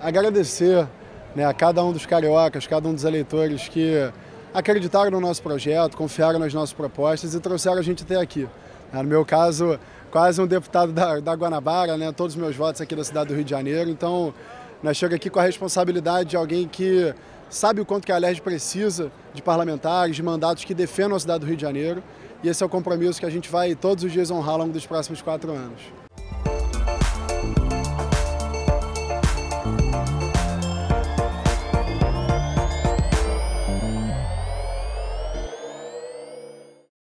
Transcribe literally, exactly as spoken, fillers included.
agradecer, né, a cada um dos cariocas, cada um dos eleitores que acreditaram no nosso projeto, confiaram nas nossas propostas e trouxeram a gente até aqui. No meu caso, quase um deputado da, da Guanabara, né, todos os meus votos aqui da cidade do Rio de Janeiro. Então, nós chegamos aqui com a responsabilidade de alguém que sabe o quanto que a Alerj precisa de parlamentares, de mandatos que defendam a cidade do Rio de Janeiro. E esse é o compromisso que a gente vai todos os dias honrar ao longo dos próximos quatro anos.